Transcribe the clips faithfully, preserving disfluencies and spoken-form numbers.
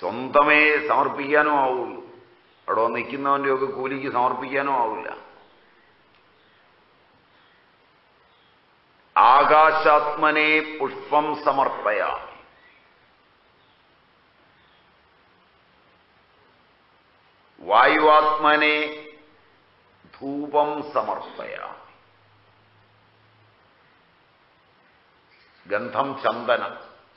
സ്വന്തമേ സമർപ്പിക്കാനും ആവുള്ളൂ. അവിടെ നിൽക്കുന്നവൻ്റെയൊക്കെ കൂലിക്ക് സമർപ്പിക്കാനും ആവില്ല. ആകാശാത്മനെ പുഷ്പം സമർപ്പയാമി. വായുവാത്മനെ ധൂപം സമർപ്പയാമി. ഗന്ധം ചന്ദനം,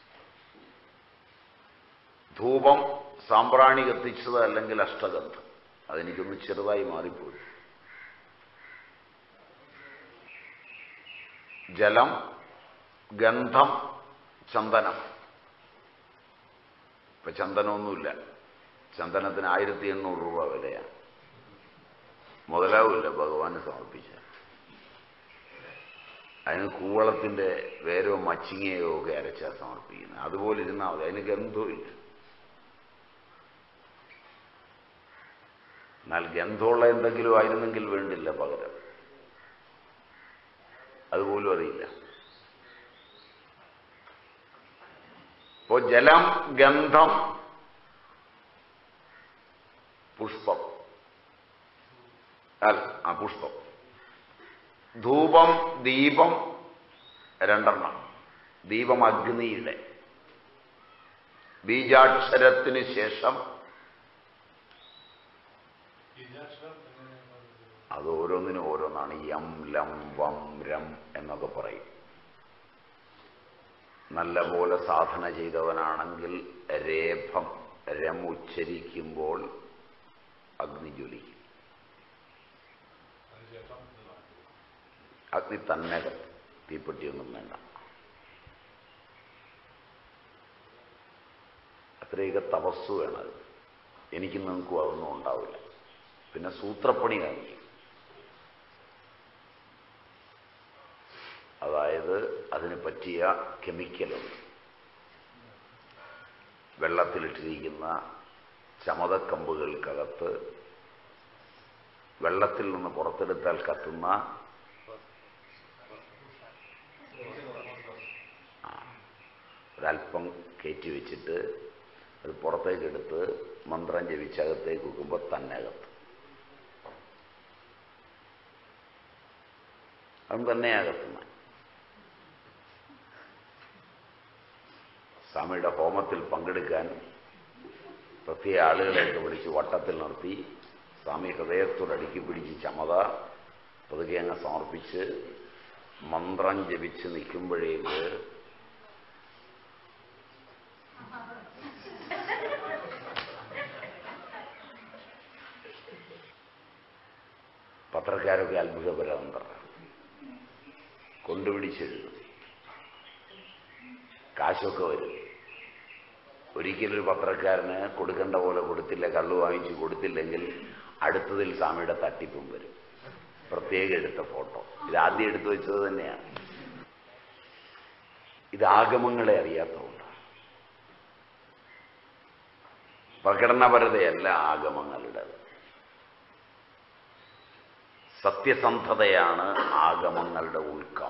ധൂപം സാമ്പ്രാണി കത്തിച്ചത് അല്ലെങ്കിൽ അഷ്ടഗന്ധം. അതെനിക്കൊന്ന് ചെറുതായി മാറിപ്പോയി. ജലം, ഗന്ധം, ചന്ദനം. ഇപ്പൊ ചന്ദനമൊന്നുമില്ല. ചന്ദനത്തിന് ആയിരത്തി എണ്ണൂറ് രൂപ വിലയാണ്. മുതലാവില്ല ഭഗവാന് സമർപ്പിച്ച. അതിന് കൂവളത്തിൻ്റെ വേരോ മച്ചിങ്ങയോ ഒക്കെ അരച്ചാൽ സമർപ്പിക്കുന്നത്. അതുപോലെ ഇരുന്നാൽ മതി. അതിന് ഗന്ധവുമില്ല. എന്നാൽ ഗന്ധമുള്ള എന്തെങ്കിലും ആയിരുന്നെങ്കിൽ വേണ്ടില്ല പകരം. അതുപോലും അറിയില്ല. ഇപ്പോ ജലം, ഗന്ധം, പുഷ്പം, ആ പുഷ്പം, ധൂപം, ദീപം രണ്ടെണ്ണം. ദീപം അഗ്നിയുടെ. ബീജാക്ഷരത്തിന് ശേഷം അത് ഓരോന്നിനും ഓരോന്നാണ്. യം, ലം, വം, രം എന്നൊക്കെ പറയും. നല്ല പോലെ സാധന ചെയ്തവനാണെങ്കിൽ രേഫം, രം ഉച്ചരിക്കുമ്പോൾ അഗ്നി ജ്വലിക്കും. അഗ്നി തന്നെ കത്തും. തീപ്പെട്ടിയൊന്നും വേണ്ട. അത്രയൊക്കെ തപസ്സു വേണത്. എനിക്ക് നിങ്ങൾക്കും അതൊന്നും ഉണ്ടാവില്ല. പിന്നെ സൂത്രപ്പണി കാണിക്കും. അതായത് അതിന് പറ്റിയ കെമിക്കലുണ്ട്. വെള്ളത്തിലിട്ടിരിക്കുന്ന ചമതക്കമ്പുകൾക്കകത്ത് വെള്ളത്തിൽ നിന്ന് പുറത്തെടുത്താൽ കത്തുന്ന ഒരൽപ്പം കയറ്റി വെച്ചിട്ട് അത് പുറത്തേക്കെടുത്ത് മന്ത്രം ജപിച്ചകത്തേക്ക് വെക്കുമ്പോൾ തന്നെ കത്തും. അതും തന്നെയാണ് കത്തുന്നത്. സ്വാമിയുടെ ഹോമത്തിൽ പങ്കെടുക്കാൻ പ്രത്യേക ആളുകളെയൊക്കെ വിളിച്ച് വട്ടത്തിൽ നിർത്തി സ്വാമി ഹൃദയത്തോടടുക്കി പിടിച്ച് ചമത പതുക്കെ അങ്ങ് സമർപ്പിച്ച് മന്ത്രം ജപിച്ച് നിൽക്കുമ്പോഴേക്ക് പത്രക്കാരൊക്കെ അത്ഭുതപരം പറഞ്ഞു കൊണ്ടുപിടിച്ചെഴുതും. കാശൊക്കെ വരും. ഒരിക്കലൊരു പത്രക്കാരന് കൊടുക്കേണ്ട പോലെ കൊടുത്തില്ല, കള്ളു വാങ്ങിച്ച് കൊടുത്തില്ലെങ്കിൽ അടുത്തതിൽ സ്വാമിയുടെ തട്ടിപ്പും വരും. പ്രത്യേകം എടുത്ത ഫോട്ടോ. ഇത് ആദ്യം എടുത്തു വെച്ചത് തന്നെയാണ്. ഇത് ആഗമങ്ങളെ അറിയാത്തതുകൊണ്ട്. പ്രകടനപരതയല്ല ആഗമങ്ങളുടേത്. സത്യസന്ധതയാണ് ആഗമങ്ങളുടെ ഉൾക്കം.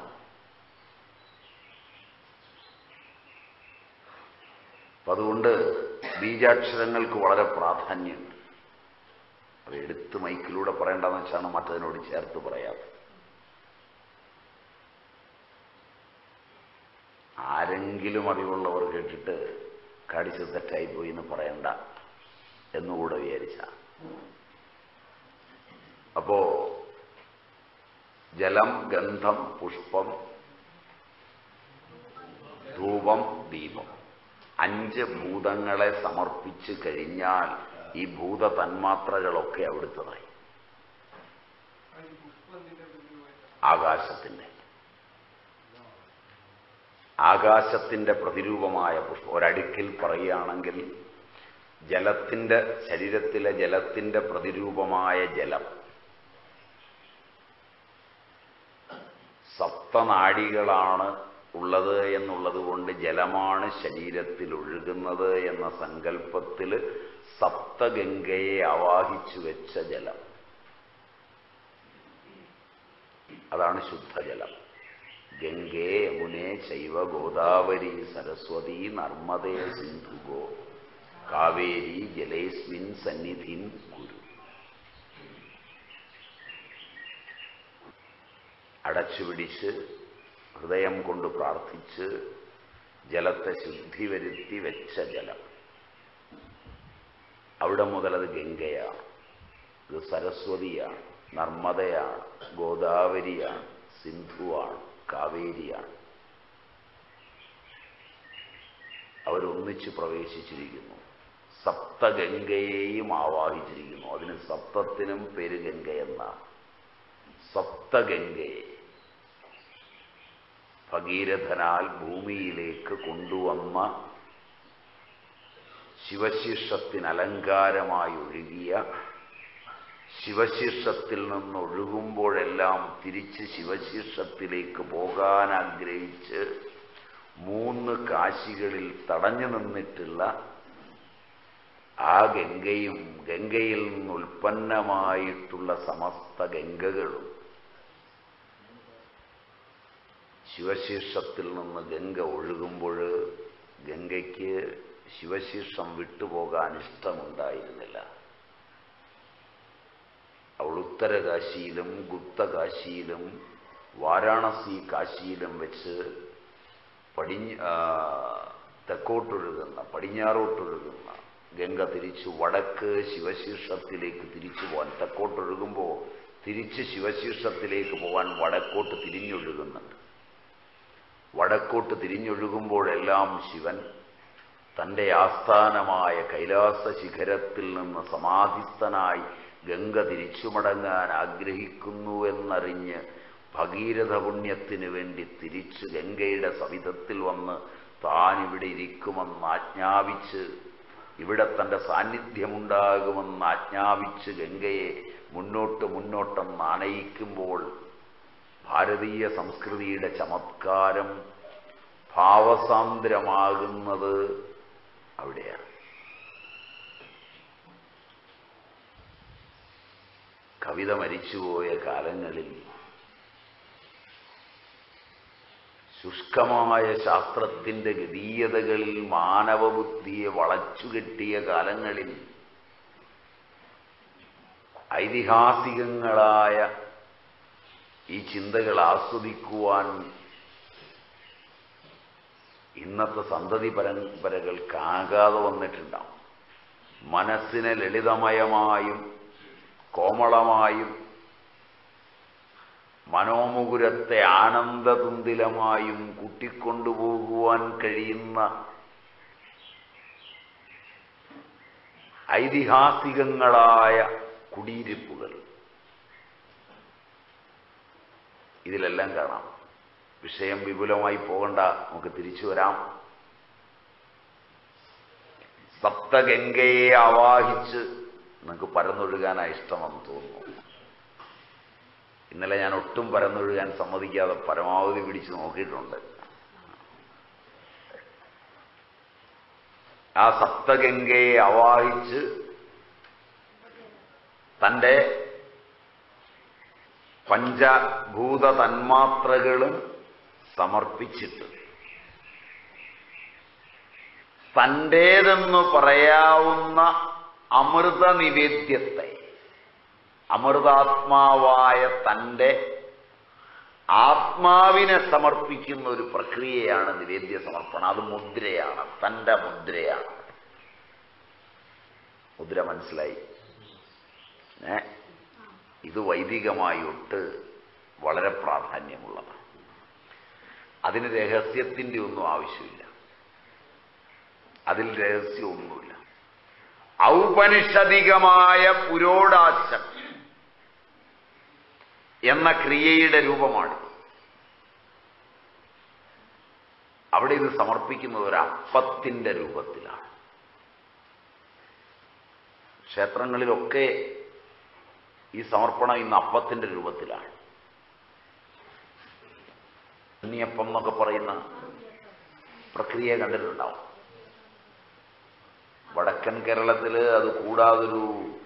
അപ്പം അതുകൊണ്ട് ബീജാക്ഷരങ്ങൾക്ക് വളരെ പ്രാധാന്യമുണ്ട്. അത് എടുത്ത് മൈക്കിലൂടെ പറയേണ്ടതെന്ന് വെച്ചാണ് മറ്റതിനോട് ചേർത്ത് പറയാത്തത്. ആരെങ്കിലും അറിവുള്ളവർ കേട്ടിട്ട് കാണിച്ചത് തെറ്റായിപ്പോയി എന്ന് പറയണ്ട എന്നുകൂടെ വിചാരിച്ച. അപ്പോ ജലം, ഗന്ധം, പുഷ്പം, ധൂപം, ദീപം, അഞ്ച് ഭൂതങ്ങളെ സമർപ്പിച്ച് കഴിഞ്ഞാൽ ഈ ഭൂത തന്മാത്രകളൊക്കെ അവിടുത്തതായി. ആകാശത്തിൻ്റെ ആകാശത്തിൻ്റെ പ്രതിരൂപമായ പുഷ്പം. ഒരടുക്കിൽ പറയുകയാണെങ്കിൽ ജലത്തിൻ്റെ ശരീരത്തിലെ ജലത്തിൻ്റെ പ്രതിരൂപമായ ജലം. സപ്തനാഡികളാണ് ഉള്ളത് എന്നുള്ളത് കൊണ്ട് ജലമാണ് ശരീരത്തിൽ ഒഴുകുന്നത് എന്ന സങ്കല്പത്തിൽ സപ്തഗംഗയെ ആവാഹിച്ചു വെച്ച ജലം. അതാണ് ശുദ്ധജലം. ഗംഗേ യമുനേ ചൈവ ഗോദാവരി സരസ്വതി നർമ്മദേ സിന്ധുഗോ. കാവേരി ജലേസ്മിൻ സന്നിധിം കുരു. അടച്ചുപിടിച്ച് ഹൃദയം കൊണ്ട് പ്രാർത്ഥിച്ച് ജലത്തെ ശുദ്ധി വരുത്തി വെച്ച ജലം. അവിടെ മുതൽ അത് ഗംഗയാണ്, ഇത് സരസ്വതിയാണ്, നർമ്മദയാണ്, ഗോദാവരിയാണ്, സിന്ധുവാണ്, കാവേരിയാണ്. അവരൊന്നിച്ച് പ്രവേശിച്ചിരിക്കുന്നു. സപ്തഗംഗയെയും ആവാഹിച്ചിരിക്കുന്നു. അതിന് സപ്തത്തിനും പേര് ഗംഗയെന്നാണ്. സപ്തഗംഗയെ ഭഗീരഥനാൽ ഭൂമിയിലേക്ക് കൊണ്ടുവന്ന ശിവശീർഷത്തിന് അലങ്കാരമായി ഒഴുകിയ, ശിവശീർഷത്തിൽ നിന്നൊഴുകുമ്പോഴെല്ലാം തിരിച്ച് ശിവശീർഷത്തിലേക്ക് പോകാൻ ആഗ്രഹിച്ച് മൂന്ന് കാശികളിൽ തടഞ്ഞു നിന്നിട്ടുള്ള ആ ഗംഗയും ഗംഗയിൽ നിന്ന് ഉൽപ്പന്നമായിട്ടുള്ള സമസ്ത ഗംഗകളും, ശിവശീർഷത്തിൽ നിന്ന് ഗംഗ ഒഴുകുമ്പോൾ ഗംഗയ്ക്ക് ശിവശീർഷം വിട്ടുപോകാൻ ഇഷ്ടമുണ്ടായിരുന്നില്ല. അവൾ ഉത്തരകാശിയിലും ഗുപ്തകാശിയിലും വാരാണസി കാശിയിലും വെച്ച് പടിഞ്ഞ തെക്കോട്ടൊഴുകുന്ന പടിഞ്ഞാറോട്ടൊഴുകുന്ന ഗംഗ തിരിച്ചു വടക്ക് ശിവശീർഷത്തിലേക്ക് തിരിച്ചു പോകാൻ, തെക്കോട്ടൊഴുകുമ്പോൾ തിരിച്ച് ശിവശീർഷത്തിലേക്ക് പോകാൻ വടക്കോട്ട് തിരിഞ്ഞൊഴുകുന്നുണ്ട്. വടക്കോട്ട് തിരിഞ്ഞൊഴുകുമ്പോഴെല്ലാം ശിവൻ തൻ്റെ ആസ്ഥാനമായ കൈലാസ ശിഖരത്തിൽ നിന്ന് സമാധിസ്ഥനായി ഗംഗ തിരിച്ചു മടങ്ങാൻ ആഗ്രഹിക്കുന്നുവെന്നറിഞ്ഞ് ഭഗീരഥ പുണ്യത്തിന് വേണ്ടി തിരിച്ച് ഗംഗയുടെ സവിധത്തിൽ വന്ന് താൻ ഇവിടെ ഇരിക്കുമെന്ന് ആജ്ഞാപിച്ച്, ഇവിടെ തൻ്റെ സാന്നിധ്യമുണ്ടാകുമെന്ന് ആജ്ഞാപിച്ച് ഗംഗയെ മുന്നോട്ട് മുന്നോട്ടെന്ന് ആനയിക്കുമ്പോൾ ഭാരതീയ സംസ്കൃതിയുടെ ചമത്കാരം ഭാവസാന്ദ്രമാകുന്നത് അവിടെയാണ്. കവിത മരിച്ചുപോയ കാലങ്ങളിൽ ശുഷ്കമായ ശാസ്ത്രത്തിൻ്റെ ഗതീയതകളിൽ മാനവബുദ്ധിയെ വളച്ചുകെട്ടിയ കാലങ്ങളിൽ ഐതിഹാസികങ്ങളായ ഈ ചിന്തകൾ ആസ്വദിക്കുവാൻ ഇന്നത്തെ സന്തതി പരമ്പരകൾക്കാകാതെ വന്നിട്ടുണ്ടാവും. മനസ്സിനെ ലളിതമയമായും കോമളമായും മനോമുകുരത്തെ ആനന്ദതുന്തിലമായും കൂട്ടിക്കൊണ്ടുപോകുവാൻ കഴിയുന്ന ഐതിഹാസികങ്ങളായ കുടിയിരിപ്പുകൾ ഇതിലെല്ലാം കാണാം. വിഷയം വിപുലമായി പോകണ്ട, നമുക്ക് തിരിച്ചു വരാം. സപ്തഗംഗയെ ആവാഹിച്ച് നിങ്ങൾക്ക് പരന്നൊഴുകാനാണ് ഇഷ്ടമെന്ന് തോന്നുന്നു. ഇന്നലെ ഞാൻ ഒട്ടും പരന്നൊഴുകാൻ സമ്മതിക്കാതെ പരമാവധി പിടിച്ച് നോക്കിയിട്ടുണ്ട്. ആ സപ്തഗംഗയെ ആവാഹിച്ച് തൻ്റെ പഞ്ചഭൂത തന്മാത്രകളും സമർപ്പിച്ചിട്ട് തൻ്റേതെന്ന് പറയാവുന്ന അമൃത നിവേദ്യത്തെ, അമൃതാത്മാവായ തൻ്റെ ആത്മാവിനെ സമർപ്പിക്കുന്ന ഒരു പ്രക്രിയയാണ് നിവേദ്യ സമർപ്പണം. അത് മുദ്രയാണ്, തൻ്റെ മുദ്രയാണ്. മുദ്ര മനസ്സിലായി? ഏ ഇത് വൈദികമായി ഒട്ട് വളരെ പ്രാധാന്യമുള്ളതാണ്. അതിന് രഹസ്യത്തിൻ്റെ ഒന്നും ആവശ്യമില്ല, അതിൽ രഹസ്യമൊന്നുമില്ല. ഔപനിഷദികമായ പുരോടാശം എന്ന ക്രിയയുടെ രൂപമാണ്. അവിടെ ഇത് സമർപ്പിക്കുന്നത് ഒരു അപ്പത്തിൻ്റെ രൂപത്തിലാണ്. ക്ഷേത്രങ്ങളിലൊക്കെ ഈ സമർപ്പണം ഇന്ന് അപ്പത്തിൻ്റെ രൂപത്തിലാണ്. ഉണ്ണിയപ്പം എന്നൊക്കെ പറയുന്ന പ്രക്രിയ കണ്ടിട്ടുണ്ടാവും. വടക്കൻ കേരളത്തിൽ അത് കൂടാതൊരു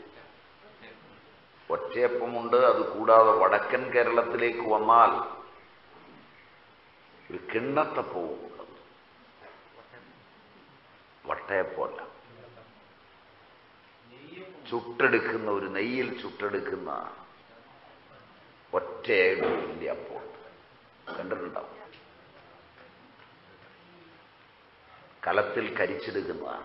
ഒറ്റയപ്പമുണ്ട്. അത് കൂടാതെ വടക്കൻ കേരളത്തിലേക്ക് വന്നാൽ ഒരു കിണ്ണത്തപ്പവുമുണ്ട്. വട്ടയപ്പമല്ല, ചുട്ടെടുക്കുന്ന ഒരു നെയ്യിൽ ചുട്ടെടുക്കുന്ന ഒറ്റയായിട്ട് വലിയ അപ്പോൾ കണ്ടിട്ടുണ്ടാവും. കലത്തിൽ കരിച്ചെടുക്കുന്നതാണ്.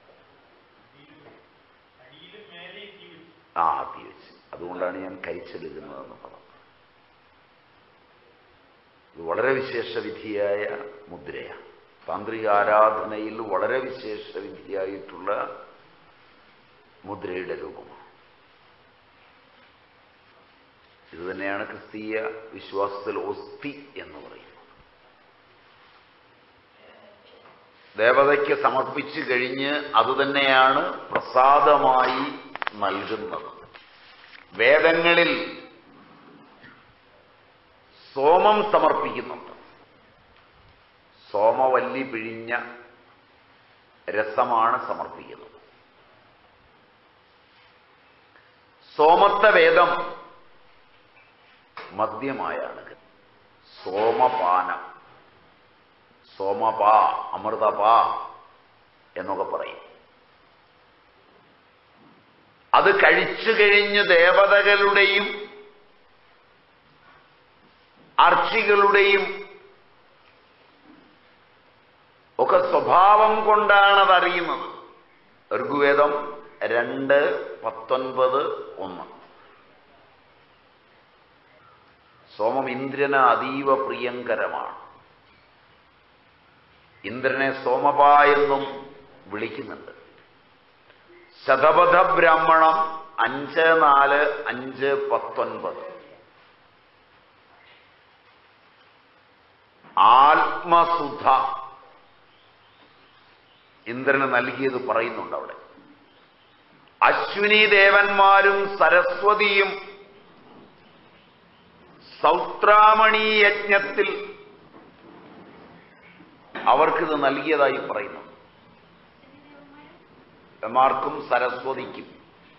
ആ തീ വെച്ച്, അതുകൊണ്ടാണ് ഞാൻ കരിച്ചെടുക്കുന്നതെന്ന് പറഞ്ഞത്. ഇത് വളരെ വിശേഷവിധിയായ മുദ്രയാണ്. താന്ത്രിക ആരാധനയിൽ വളരെ വിശേഷവിധിയായിട്ടുള്ള മുദ്രയുടെ രൂപമാണ്. ഇത് തന്നെയാണ് ക്രിസ്തീയ വിശ്വാസത്തിൽ ഒസ്തി എന്ന് പറയുന്നത്. ദേവതയ്ക്ക് സമർപ്പിച്ചു കഴിഞ്ഞ് അതുതന്നെയാണ് പ്രസാദമായി നൽകുന്നത്. വേദങ്ങളിൽ സോമം സമർപ്പിക്കുന്നുണ്ട്. സോമവല്ലി പിഴിഞ്ഞ രസമാണ് സമർപ്പിക്കുന്നത്. സോമത്തെ വേദം മദ്യമായാണ്. സോമപാനം, സോമപാ, അമൃതപാ എന്നൊക്കെ പറയും. അത് കഴിച്ചു കഴിഞ്ഞ് ദേവതകളുടെയും അർച്ചികളുടെയും ഒക്കെ സ്വഭാവം കൊണ്ടാണ് അതറിയുന്നത്. ഋഗ്വേദം രണ്ട് പത്തൊൻപത് ഒന്ന്. സോമം ഇന്ദ്രന് അതീവ പ്രിയങ്കരമാണ്. ഇന്ദ്രനെ സോമപ എന്നും വിളിക്കുന്നുണ്ട്. ശതപഥ ബ്രാഹ്മണം അഞ്ച് നാല് അഞ്ച് പത്തൊൻപത്. ആത്മസുധ ഇന്ദ്രന് നൽകിയത് പറയുന്നുണ്ട് അവിടെ. അശ്വിനി ദേവന്മാരും സരസ്വതിയും സൗത്രാമണി യജ്ഞത്തിൽ അവർക്കിത് നൽകിയതായി പറയുന്നു. മാർക്കും സരസ്വതിക്കും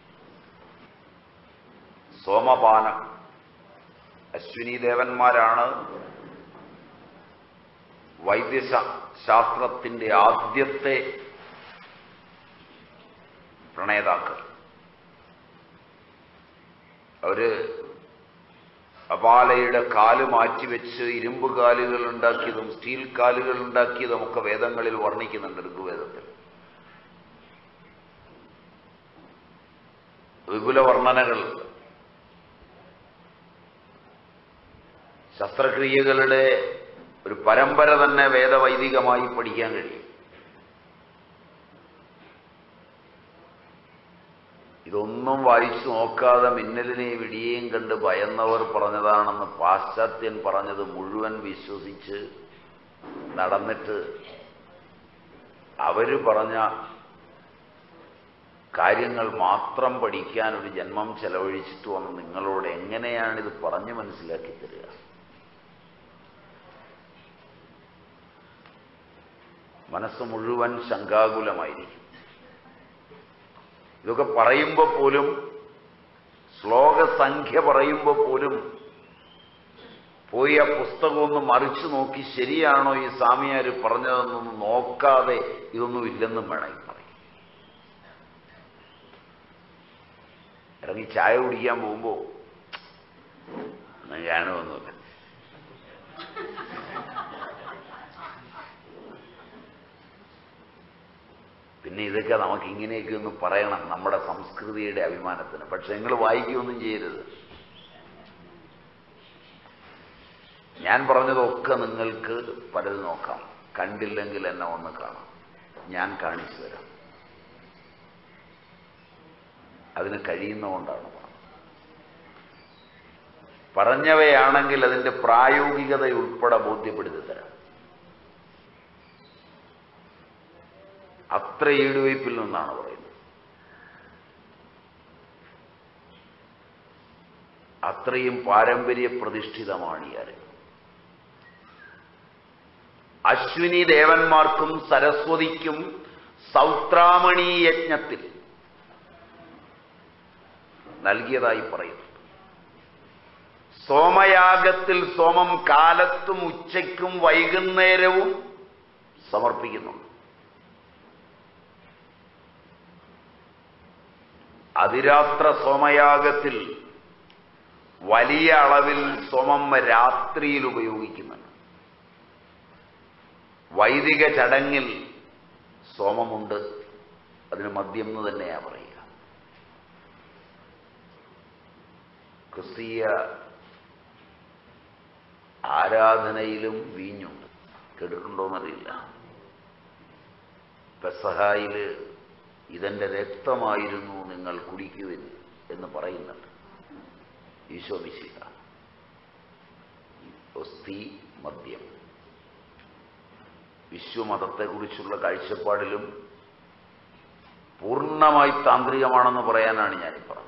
സോമപാനം. അശ്വിനി ദേവന്മാരാണ് വൈദ്യശാസ്ത്രത്തിന്റെ ആദ്യത്തെ പ്രണേതാക്കൾ. അവര് അപാലയുടെ കാല് മാറ്റിവെച്ച് ഇരുമ്പ് കാലുകൾ ഉണ്ടാക്കിയതും സ്റ്റീൽ കാലുകൾ ഉണ്ടാക്കിയതും ഒക്കെ വേദങ്ങളിൽ വർണ്ണിക്കുന്നുണ്ട്. ഋഗ്വേദത്തിൽ വിപുല വർണ്ണനകളുണ്ട്. ശസ്ത്രക്രിയകളുടെ ഒരു പരമ്പര തന്നെ വേദവൈദികമായി പഠിക്കാൻ കഴിയും. ഇതൊന്നും വായിച്ചു നോക്കാതെ മിന്നലിനെയും ഇടിയേയും കണ്ട് ഭയന്നവർ പറഞ്ഞതാണെന്ന് പാശ്ചാത്യൻ പറഞ്ഞത് മുഴുവൻ വിശ്വസിച്ച് നടന്നിട്ട് അവര് പറഞ്ഞ കാര്യങ്ങൾ മാത്രം പഠിക്കാൻ ഒരു ജന്മം ചെലവഴിച്ചിട്ട് വന്ന് നിങ്ങളോട് എങ്ങനെയാണിത് പറഞ്ഞു മനസ്സിലാക്കി തരിക? മനസ്സ് മുഴുവൻ ശങ്കാകുലമായിരിക്കും. ഇതൊക്കെ പറയുമ്പോൾ പോലും, ശ്ലോകസംഖ്യ പറയുമ്പോൾ പോലും പോയി ആ പുസ്തകം ഒന്ന് മറിച്ചു നോക്കി ശരിയാണോ ഈ സ്വാമിയാർ പറഞ്ഞതെന്നൊന്നും നോക്കാതെ ഇതൊന്നും ഇല്ലെന്നും വേണമെങ്കിൽ പറയും. ഇറങ്ങി ചായ കുടിക്കാൻ പോകുമ്പോ ഞാനൊന്നുമില്ല, പിന്നെ ഇതൊക്കെ നമുക്ക് ഇങ്ങനെയൊക്കെ ഒന്ന് പറയണം നമ്മുടെ സംസ്കൃതിയുടെ അഭിമാനത്തിന്. പക്ഷെ നിങ്ങൾ വായിക്കുകയൊന്നും ചെയ്യരുത്. ഞാൻ പറഞ്ഞതൊക്കെ നിങ്ങൾക്ക് പലത് നോക്കാം. കണ്ടില്ലെങ്കിൽ എന്നെ ഒന്ന് കാണാം, ഞാൻ കാണിച്ചു തരാം. അതിന് കഴിയുന്നതുകൊണ്ടാണ് പറഞ്ഞത്. പറഞ്ഞവയാണെങ്കിൽ അതിൻ്റെ പ്രായോഗികതയുൾപ്പെടെ ബോധ്യപ്പെടുത്തി തരാം. അത്ര ഈടുവയ്പിൽ നിന്നാണ് പറയുന്നത്. അത്രയും പാരമ്പര്യ പ്രതിഷ്ഠിതമാണ് ഈ അറിവ്. അശ്വിനി ദേവന്മാർക്കും സരസ്വതിക്കും സൗത്രാമണി യജ്ഞത്തിൽ നൽകിയതായി പറയുന്നു. സോമയാഗത്തിൽ സോമം കാലത്തും ഉച്ചയ്ക്കും വൈകുന്നേരവും സമർപ്പിക്കുന്നുണ്ട്. അതിരാത്ര സോമയാഗത്തിൽ വലിയ അളവിൽ സോമം രാത്രിയിൽ ഉപയോഗിക്കുന്നുണ്ട്. വൈദിക ചടങ്ങിൽ സോമമുണ്ട്, അതിന് മദ്യം എന്ന് തന്നെയാ പറയുക. ക്രിസ്തീയ ആരാധനയിലും വീഞ്ഞുണ്ട്, കേട്ടിട്ടുണ്ടോന്നറിയില്ല. പെസഹായില് ഇതെന്റെ രക്തമായിരുന്നു, നിങ്ങൾ കുടിക്കുവിൻ എന്ന് പറയുന്നുണ്ട് ഈശോ മിശിഹ. ഒസ്തി മദ്യം വിശ്വമതത്തെക്കുറിച്ചുള്ള കാഴ്ചപ്പാടിലും പൂർണ്ണമായി താന്ത്രികമാണെന്ന് പറയാനാണ് ഞാനീ പറഞ്ഞത്.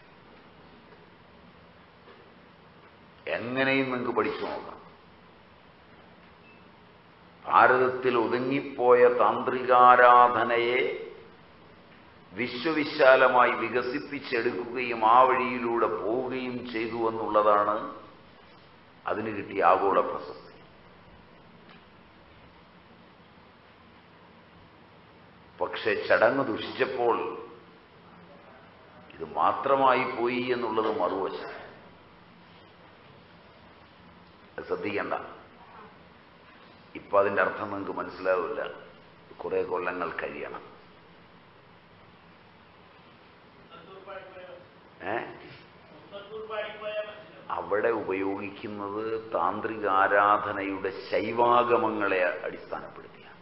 എങ്ങനെയും നിങ്ങൾക്ക് പഠിച്ചു നോക്കാം. ഭാരതത്തിൽ ഒതുങ്ങിപ്പോയ താന്ത്രികാരാധനയെ വിശ്വവിശാലമായി വികസിപ്പിച്ചെടുക്കുകയും ആ വഴിയിലൂടെ പോവുകയും ചെയ്തു എന്നുള്ളതാണ് അതിന് കിട്ടിയ ആഗോള പ്രശസ്തി. പക്ഷെ ചടങ്ങ് ദുഷിച്ചപ്പോൾ ഇത് മാത്രമായി പോയി എന്നുള്ളത് മറുവശം. ശ്രദ്ധിക്കണ്ട. ഇപ്പൊ അതിൻ്റെ അർത്ഥം നിങ്ങൾക്ക് മനസ്സിലാവില്ല, കുറെ കൊല്ലങ്ങൾ കഴിയണം. ഏ അവിടെ ഉപയോഗിക്കുന്നത് താന്ത്രിക ആരാധനയുടെ ശൈവാഗമങ്ങളെ അടിസ്ഥാനപ്പെടുത്തിയാണ്.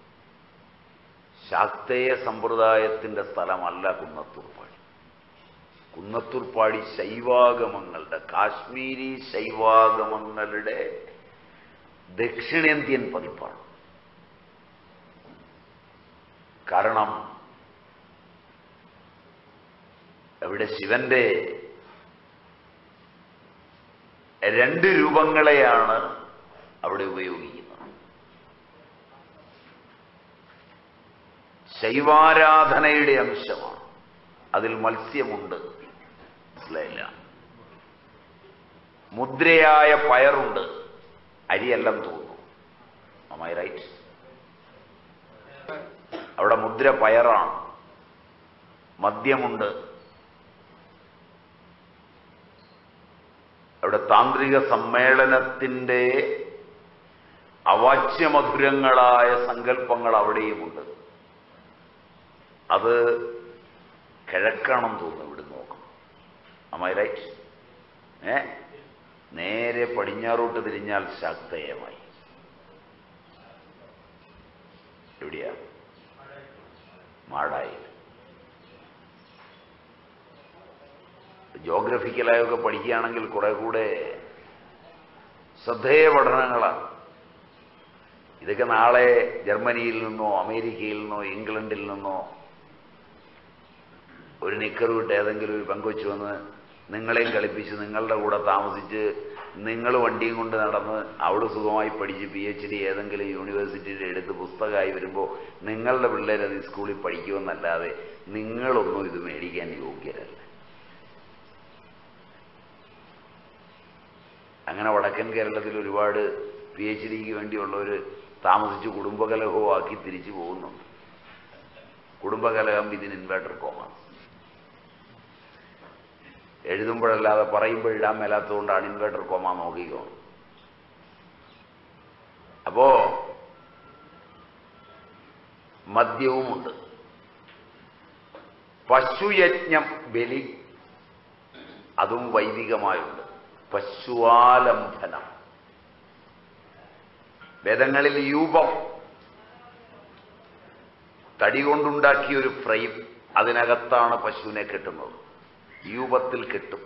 ശാക്തേയ സമ്പ്രദായത്തിന്റെ സ്ഥലമല്ല കുന്നത്തൂർപ്പാടി. കുന്നത്തൂർപ്പാടി ശൈവാഗമങ്ങളുടെ, കാശ്മീരി ശൈവാഗമങ്ങളുടെ ദക്ഷിണേന്ത്യൻ പതിപ്പാണ്. കാരണം അവിടെ ശിവന്റെ രണ്ട് രൂപങ്ങളെയാണ് അവിടെ ഉപയോഗിക്കുന്നത്. ശൈവാരാധനയുടെ അംശമാണ്, അതിൽ മത്സ്യമുണ്ട്, മനസ്സിലായില്ല. മുദ്രയായ പയറുണ്ട്, അരിയെല്ലാം തോന്നുന്നു. am I right? അവിടെ മുദ്ര പയറാണ്. മദ്യമുണ്ട്. അവിടെ താന്ത്രിക സമ്മേളനത്തിന്റെ അവാച്യമധുരങ്ങളായ സങ്കല്പങ്ങൾ അവിടെയുമുണ്ട്. അത് കിഴക്കാണെന്ന് തോന്നുന്നു. ഇവിടെ നോക്കണം. am I right? ഏ നേരെ പടിഞ്ഞാറോട്ട് തിരിഞ്ഞാൽ ശാക്തേയമായി. എവിടെയാ? മാടായി. ജോഗ്രഫിക്കലായൊക്കെ പഠിക്കുകയാണെങ്കിൽ കുറെ കൂടെ ശ്രദ്ധേയ പഠനങ്ങളാണ്. ഇതൊക്കെ നാളെ ജർമ്മനിയിൽ നിന്നോ അമേരിക്കയിൽ നിന്നോ ഇംഗ്ലണ്ടിൽ നിന്നോ ഒരു നിക്കർ വിട്ട് ഏതെങ്കിലും ഒരു പെങ്കൊച്ചു വന്ന് നിങ്ങളെയും കളിപ്പിച്ച് നിങ്ങളുടെ കൂടെ താമസിച്ച് നിങ്ങൾ വണ്ടിയും കൊണ്ട് നടന്ന് അവിടെ സുഖമായി പഠിച്ച് പി എച്ച് ഡി ഏതെങ്കിലും യൂണിവേഴ്സിറ്റിയിൽ എടുത്ത് പുസ്തകമായി വരുമ്പോൾ നിങ്ങളുടെ പിള്ളേരത് ഈ സ്കൂളിൽ പഠിക്കുമെന്നല്ലാതെ നിങ്ങളൊന്നും ഇത് മേടിക്കാൻ യോഗ്യരല്ല. അങ്ങനെ വടക്കൻ കേരളത്തിൽ ഒരുപാട് പി എച്ച് ഡിക്ക് വേണ്ടിയുള്ളവർ താമസിച്ച് കുടുംബകലഹവും ആക്കി തിരിച്ചു പോകുന്നുണ്ട്. കുടുംബകലഹം ഇതിന് ഇൻവേർട്ടർ കോമാണ്. എഴുതുമ്പോഴല്ലാതെ പറയുമ്പോഴിടാൻ മേലാത്തതുകൊണ്ടാണ് ഇൻവേർട്ടർ കോമ നോക്കിക്കോ. അപ്പോ മദ്യവുമുണ്ട്. പശുയജ്ഞം, ബലി, അതും വൈദികമായുണ്ട്. പശുവാലംബനം, വേദങ്ങളിൽ യൂപം, തടി കൊണ്ടുണ്ടാക്കിയ ഒരു ഫ്രെയിം, അതിനകത്താണ് പശുവിനെ കെട്ടുന്നത്. യൂപത്തിൽ കെട്ടും.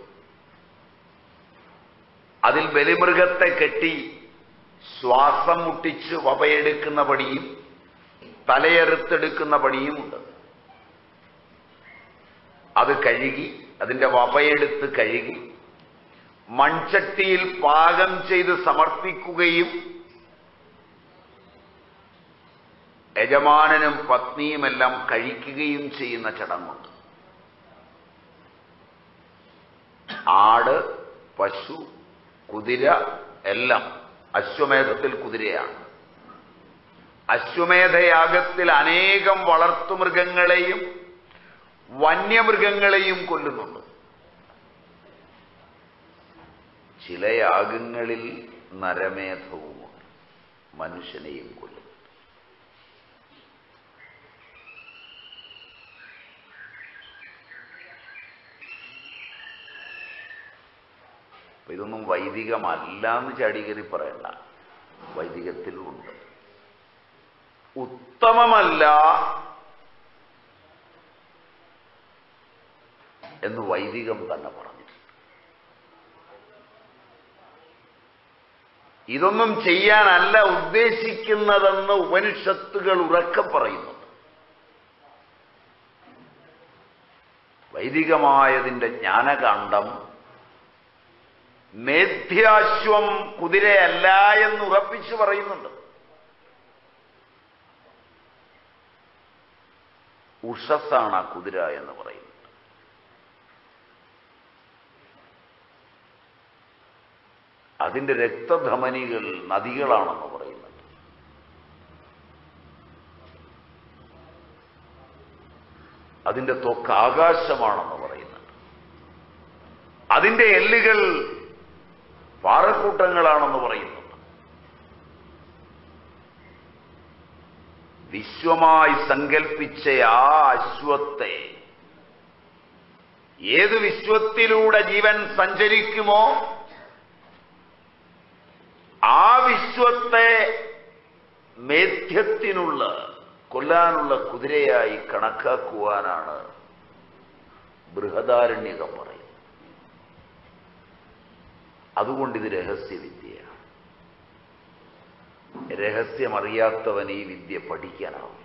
അതിൽ ബലിമൃഗത്തെ കെട്ടി ശ്വാസം മുട്ടിച്ച് വപയെടുക്കുന്ന പണിയും തലയെറുത്തെടുക്കുന്ന പണിയുമുണ്ട്. അത് കഴുകി, അതിന്റെ വപയെടുത്ത് കഴുകി മൺചട്ടിയിൽ പാകം ചെയ്ത് സമർപ്പിക്കുകയും യജമാനനും പത്നിയുമെല്ലാം കഴിക്കുകയും ചെയ്യുന്ന ചടങ്ങുണ്ട്. ആട്, പശു, കുതിര എല്ലാം. അശ്വമേധത്തിൽ കുതിരയാണ്. അശ്വമേധയാഗത്തിൽ അനേകം വളർത്തുമൃഗങ്ങളെയും വന്യമൃഗങ്ങളെയും കൊല്ലുന്നുണ്ട്. ചില യാഗങ്ങളിൽ നരമേധവുമുണ്ട്, മനുഷ്യനെയും കൊല്ലുന്നു. അപ്പൊ ഇതൊന്നും വൈദികമല്ല എന്ന് ചാടികേറി പറയണ്ട, വൈദികത്തിലുമുണ്ട്. ഉത്തമമല്ല എന്ന് വൈദികം തന്നെ പറഞ്ഞിട്ടുണ്ട്. ഇതൊന്നും ചെയ്യാനല്ല ഉദ്ദേശിക്കുന്നതെന്ന് ഉപനിഷത്തുകൾ ഉറക്കെ പറയുന്നുണ്ട്. വൈദികമായതിൻ്റെ ജ്ഞാനകാണ്ഡം മേധ്യാശ്വം കുതിരയല്ല എന്ന് ഉറപ്പിച്ചു പറയുന്നുണ്ട്. ഉഷസ്സാണ് ആ കുതിര എന്ന് പറയുന്നത്. അതിൻ്റെ രക്തധമനികൾ നദികളാണെന്ന് പറയുന്നുണ്ട്. അതിൻ്റെ ത്വക്ക് ആകാശമാണെന്ന് പറയുന്നുണ്ട്. അതിൻ്റെ എല്ലുകൾ പാറക്കൂട്ടങ്ങളാണെന്ന് പറയുന്നുണ്ട്. വിശ്വമായി സങ്കൽപ്പിച്ച ആ അശ്വത്തെ ഏത് വിശ്വത്തിലൂടെ ജീവൻ സഞ്ചരിക്കുമോ ആ വിശ്വത്തെ മേധ്യത്തിനുള്ള കൊല്ലാനുള്ള കുതിരയായി കണക്കാക്കുവാനാണ് ബൃഹദാരണ്യകം പറയുന്നത്. അതുകൊണ്ട് ഇത് രഹസ്യവിദ്യയാണ്. രഹസ്യമറിയാത്തവൻ ഈ വിദ്യ പഠിക്കാനാവും.